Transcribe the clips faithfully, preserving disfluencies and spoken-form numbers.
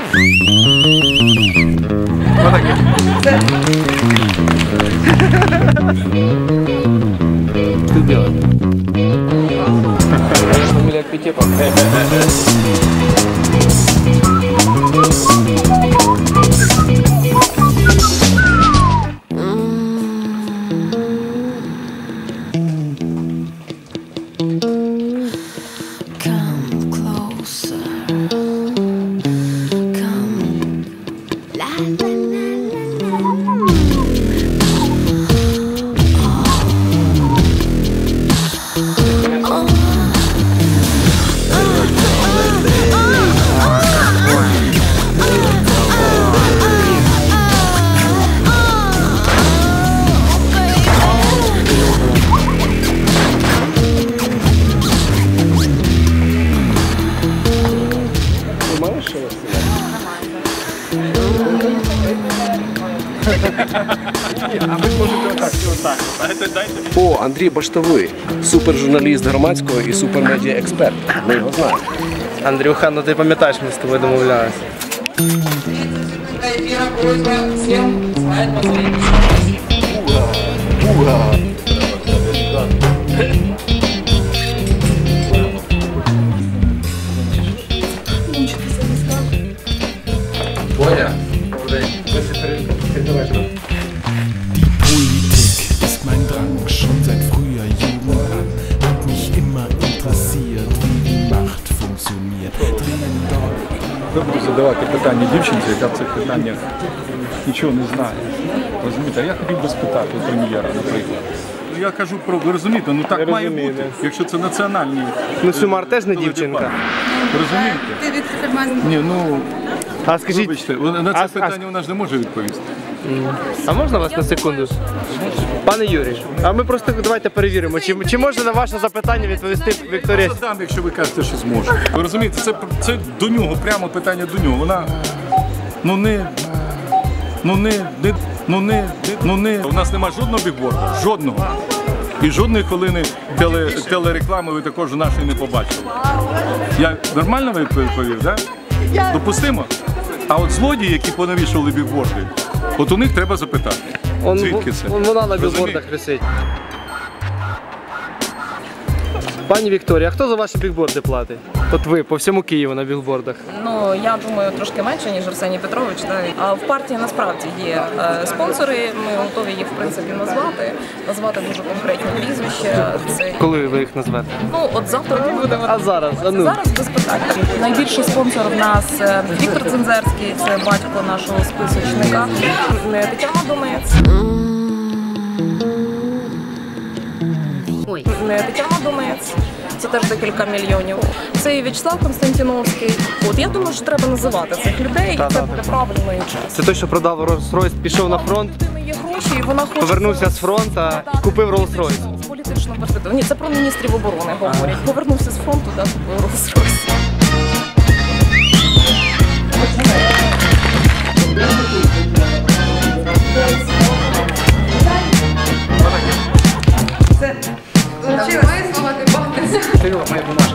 Отаке. Ти делаєш? Ми як п'ятіпа. О, Андрій Баштовий, супержурналіст Громадського і супермедіа-експерт. Ми його знаємо. Андрюха, ну ти пам'ятаєш, ми з тобою домовлялися. Боля, ist mein Drang, schon seit früher Jugend an. Hat mich immer interessiert, wie die Macht funktioniert. Drehen dort. Добре задавати питання дівчинці, яка в цих питаннях нічого не знає. Розумієте, а я хотів би спитати у прем'єра, наприклад. Ну, я кажу про, ви розумієте, ну так має бути, якщо це національні... Ну Сюмар теж не дівчинка. Ви розумієте? Ні, ну, А скажіть, вибачте, на це а- питання вона ж не може відповісти. а можна вас на секунду? Пане Юрій, а ми просто давайте перевіримо, чи, чи може на ваше запитання відповісти Вікторія? Я задам, якщо ви кажете, що зможе. Ви розумієте, це, це до нього, прямо питання до нього. Вона, ну не, ну не, не, ну не, ну не. У нас немає жодного бігборду, жодного. І жодної хвилини теле, телереклами ви також нашої не побачили. Я нормально відповів, так? Да? Допустимо? А от злодії, які понавішували бігборди, от у них треба запитати. Он, Звідки це? он, вона на білбордах висить. Пані Вікторія, а хто за ваші бігборди платить? От ви, по всьому Києву на білбордах. Ну, я думаю, трошки менше, ніж Арсеній Петрович. Да? А в партії насправді є е, спонсори, ми готові їх, в принципі, назвати, назвати дуже конкретні прізвища. Це... Коли ви їх назвете? Ну, от завтра ми будемо... А зараз? А ну. Зараз без питань. Найбільший спонсор в нас е, Віктор Дзензерський, це батько нашого списочника. Тетяна Думець. Ой. Тетяна Думець. Це теж декілька мільйонів. Це і В'ячеслав Константіновський. От я думаю, що треба називати цих людей, і це буде правильно і чесно. Це той, що продав Rolls-Royce, пішов на фронт, Є гроші, і вона хоче повернувся з фронту і купив Rolls-Royce. з політичного перспективу. Ні, це про міністрів оборони говорять. Повернувся з фронту, да, купив Rolls-Royce. Це навчилася слова бахтися. Кирило, мої бумажки.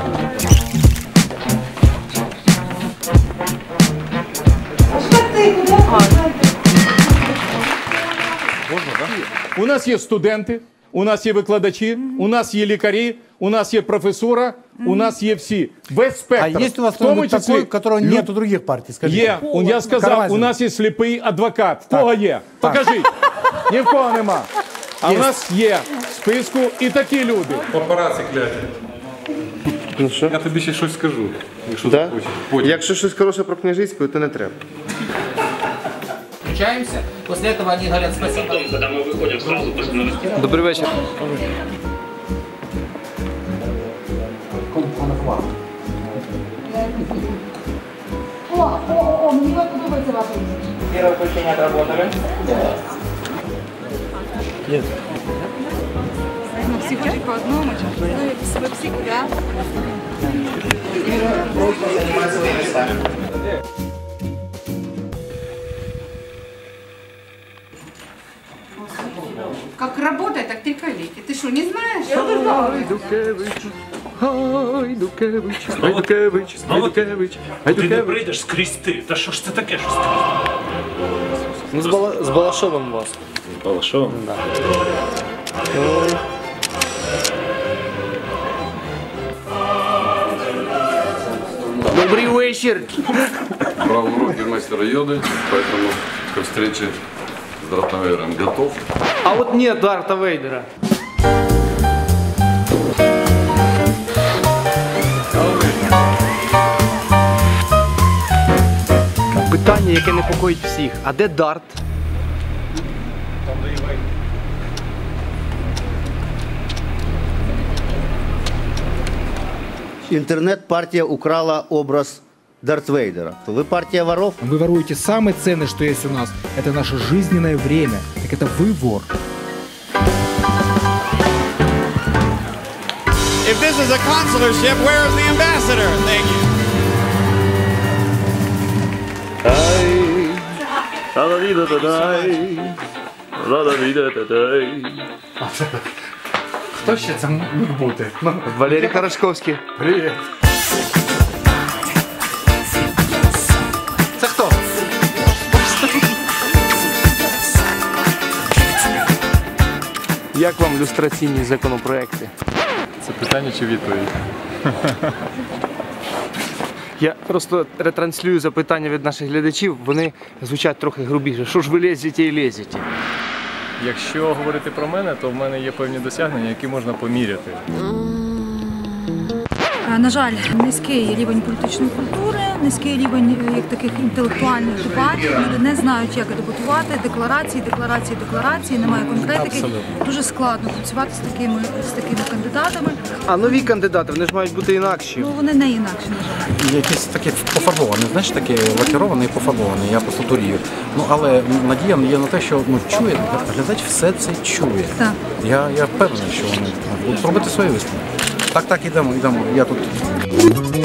У нас є студенти, у нас є викладачі, у нас є лікарі, у нас є професура, у нас є всі. Весь спектр. А есть у вас В тому кто-нибудь числі такой, которого лю- нет у других партий? Скажите. Є. Он, я сказав, Карамазин. у нас є сліпий адвокат. В кого є? Покажіть. Ні в кого нема. А у нас є в списку і такі люди. Папараці кляті. Ну що? Я тобі ще щось скажу, якщо Да? захочеш. Потім. Якщо щось хороше про Княжицьку, то не треба. Включаемся, после этого они говорят спасибо. Когда мы выходим сразу после новостей. Добрий вечір. О, о, о, мені подобається ваша. Первое включение отработали. Нет. Ну, всі хочуть по одному, чи ви всі, да? Занимать свои места. Как работает, так три коллеги. Ты что, не знаешь? Я не знаю. Гайдукевич, Гайдукевич, Гайдукевич, Ти не Гайдукевич. прийдеш скрізь ти. Та що ж це таке? Що Ну, з, Бала... з Балашовим вас. Балашов? Да. Добрий вечір. Брал уроки мастера йоды, поэтому ко встрече с Дартом Вейдером готов. А от ні Дарта Вейдера. Питання, яке непокоїть всіх. А де Дарт? Интернет-партия украла образ Дарт Вейдера. Вы партия воров? Вы воруете самое ценное, что есть у нас. Это наше жизненное время. Так это вы вор. If this is a consularship, where is the ambassador? Thank you. Хто ще це міг бути? Валерій Хорошковський. Привіт. Це хто? Як вам люстраційні законопроекти? Це питання чи відповідь? Я просто ретранслюю запитання від наших глядачів, вони звучать трохи грубіше. Що ж ви лезете і лезете? Якщо говорити про мене, то в мене є певні досягнення, які можна поміряти. На жаль, низький рівень політичної культури, низький рівень як таких інтелектуальних дебатів. Люди не знають, як дебатувати, декларації, декларації, декларації, немає конкретики. Абсолютно. Дуже складно працювати з такими, з такими кандидатами. А нові кандидати, вони ж мають бути інакші. Ну, вони не інакші, на жаль. Якийсь такий пофарбований, знаєш, такий лакірований і пофарбований, я просто дурію. Ну, але надія є на те, що ну, чує, глядач все це чує. Так. Я, я впевнений, що вони будуть робити свої висновки. Так, так, ідемо, ідемо. Я тут.